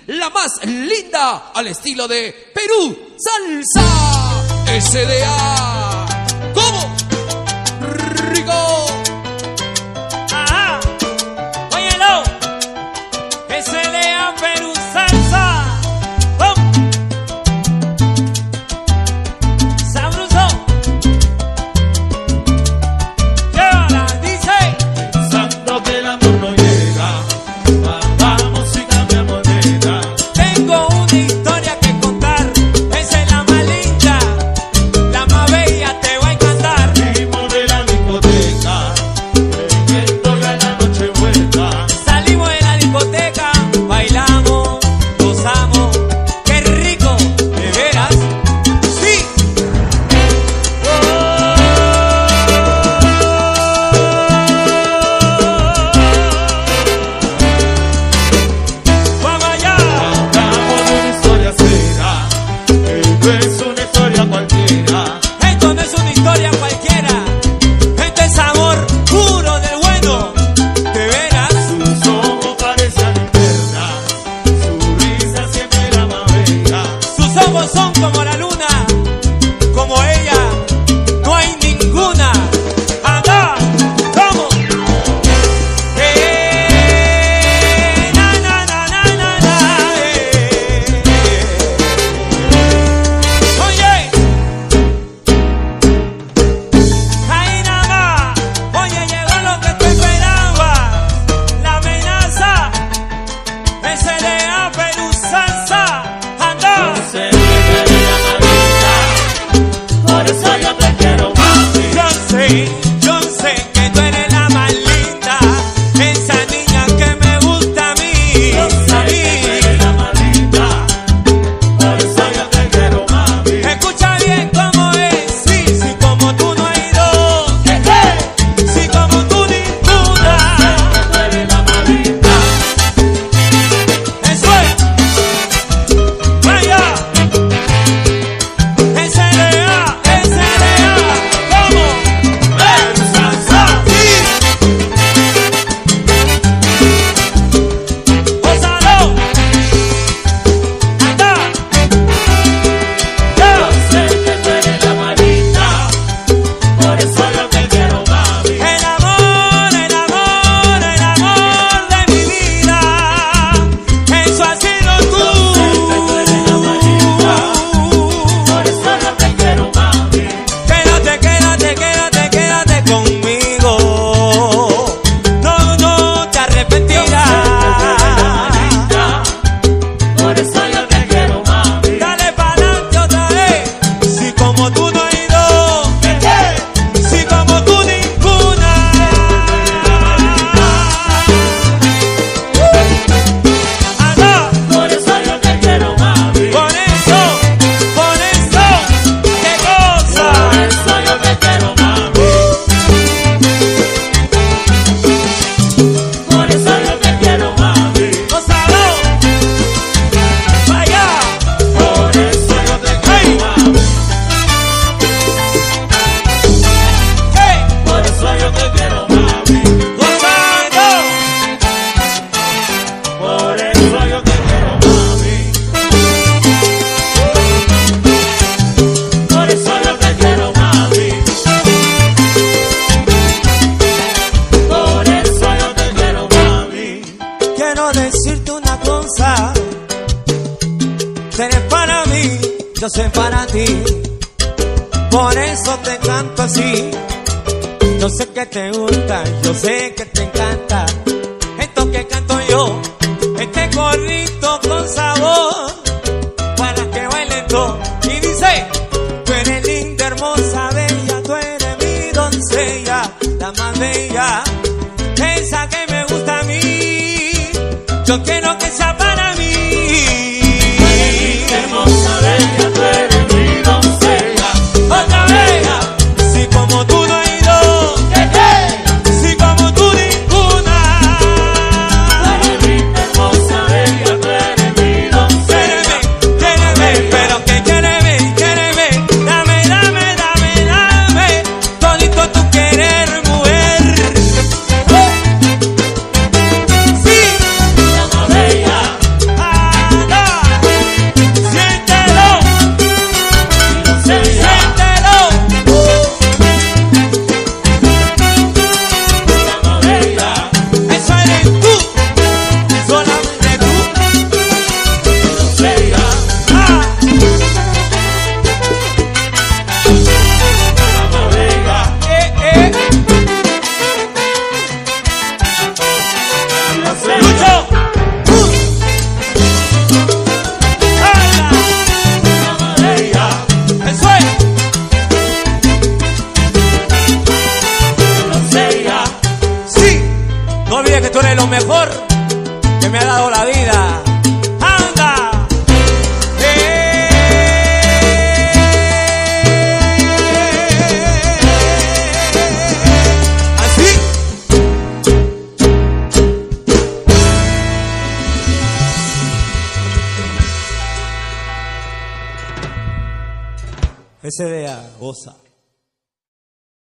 la más linda al estilo de Perú Salsa SDA. ¿Cómo? Rico. Ajá. Óyelo. SDA Perú Salsa. Sabroso. Llévala, dice. Pensando que el amor no llega, vamos y cambiamos de edad. Tengo una historia que contar. Esa es la más linda, la más bella, te va a encantar. Salimos de la discoteca, creyendo ya la noche vuelta. Salimos de la discoteca, bailamos, gozamos. Qué rico, de veras. Sí. Vamos allá. Contamos una historia seria, esto es una historia cualquiera. Esto no es una historia cualquiera. Esto es amor puro del bueno. De veras. Sus ojos parecían linternas, su risa siempre era más bella. Sus ojos son como la luna, como ella, no hay ninguna. Anda, ¿cómo? Na, na, na, na, na, na, Oye, ahí nada más. Oye, llegó lo que tú esperabas, la amenaza. SDA Perú Salsa. Anda. Sé que tú eres la malita, por eso yo te quiero, mami. Yo sé que tú eres la más linda, esa niña que me gusta a mí. Yo sé que tú eres la malita, por eso yo te quiero, mami. Escucha bien cómo es, sí, sí, como tú no hay dos, sí, como tú ninguna. Tú eres la malita, Eso es. Vaya. SDA, ¿cómo? Perú Salsa. Gózalo. Anda. Yo sé que tú eres la malita, por eso yo te quiero, mami. El amor de mi vida, eso ha sido tú. Por eso yo te quiero, mami. Quédate conmigo. No te arrepentirás. Por eso yo te quiero, mami. Dale para adelante otra vez. Si como tú no hay dos, si como tú ninguna. Anda. Por eso yo te quiero, mami. Por eso, qué cosa. Por eso yo te quiero, mami. Por eso yo te quiero, mami. Gózalo. Vaya. Por eso yo te quiero, mami. Hey. Por eso yo te quiero, mami. Gozando. Por eso yo te quiero, mami. Por eso yo te quiero, mami. Por eso yo te quiero, mami. Quiero decirte una cosa. Tú eres para mí, yo soy para ti. Por eso te canto así. Yo sé que te gusta, yo sé que te encanta esto que canto yo, este corrito con sabor, para que bailen todos. Y dice, tú eres linda, hermosa, bella, tú eres mi doncella, la más bella, esa que me gusta a mí. Yo quiero que sea para mí. Hermosa, bella, tú eres mi doncella. Otra vez, si como tú no hay dos, si como tú ninguna. Tú eres mi hermosa, bella, tú eres mi doncella. Quiéreme, pero que quiéreme, dame, todito tu querer, mujer. Sí. La más bella, SDA, goza.